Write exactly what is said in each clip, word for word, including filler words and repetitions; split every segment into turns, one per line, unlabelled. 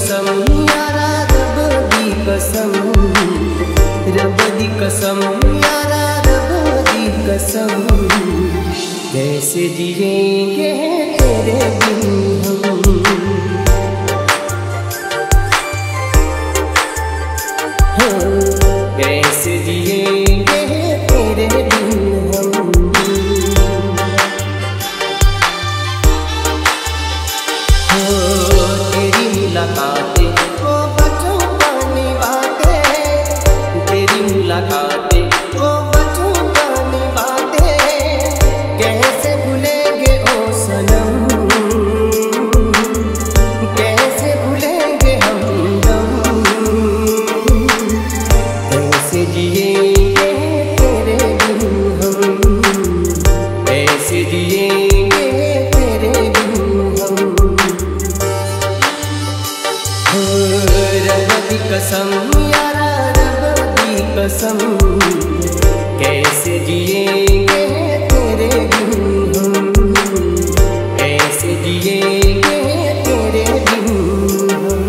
कसम यारा रब दी कसम, रब दी कसम यारा रब दी कसम, कैसे जिएंगे तेरे बिन हम, कैसे जिएंगे तेरे बिन हम। तेरी मुलाकातें वो बचपनी बातें, तेरी मुलाकातें वो बचपनी बातें, कैसे भूलेंगे ओ सनम, कैसे भूलेंगे हम दम, कैसे जिएंगे तेरे बिन हम, कैसे जिएंगे तेरे बिन हम। रब दी कसम यारा रब दी कसम, कैसे जिएंगे तेरे बिन हम, कैसे जिएंगे तेरे बिन हम।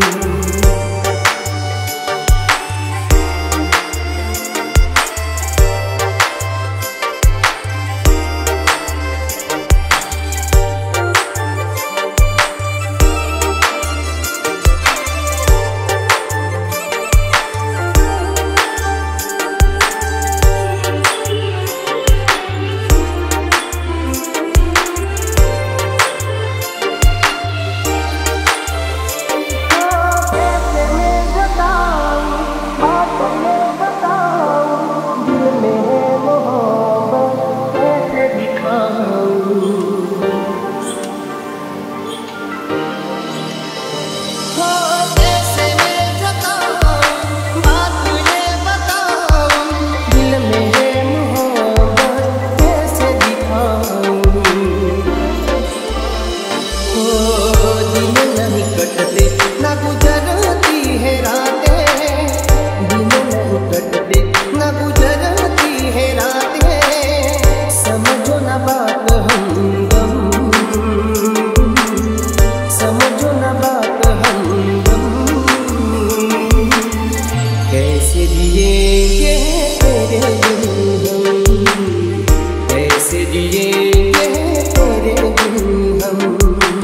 कैसे जिएंगे तेरे बिन हम, कैसे जिएंगे तेरे बिन हम।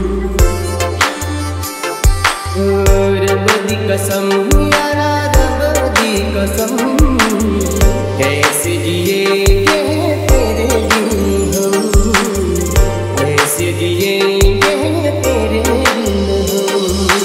रब दी कसम यारा रब दी कसम, कैसे जिएंगे तेरे बिन हम, कैसे जिएंगे तेरे बिन हम।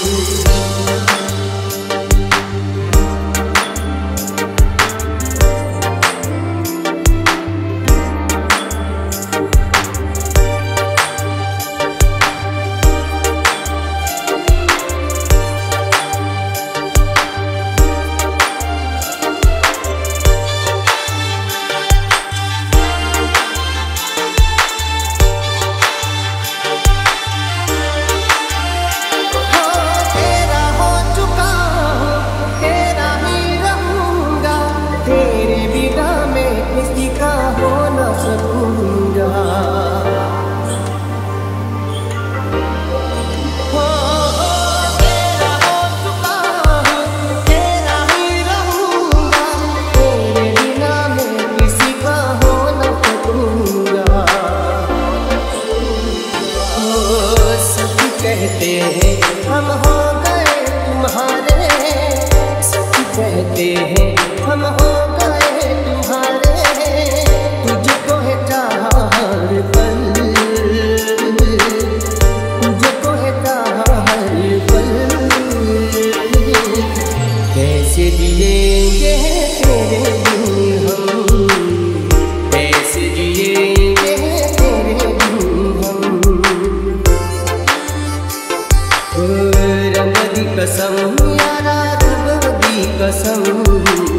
कहते हैं हम हो गए तुम्हारे, सच कहते हैं हम हो गए तुम्हारे, तुझको है चाहा हर पल, तुझको है चाहा हर पल, कैसे जिएंगे तेरे बिन हम, कैसे जिएंगे तेरे बिन हम। रब दी कसम यारा रब दी कसम,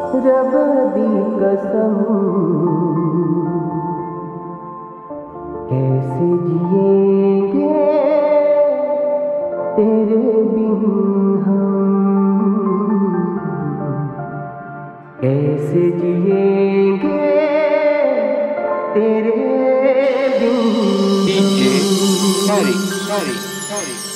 रब दी कसम कैसे जिएंगे तेरे बिन हम, कैसे जिएंगे तेरे बिन।
D J Harry, Harry, Harry.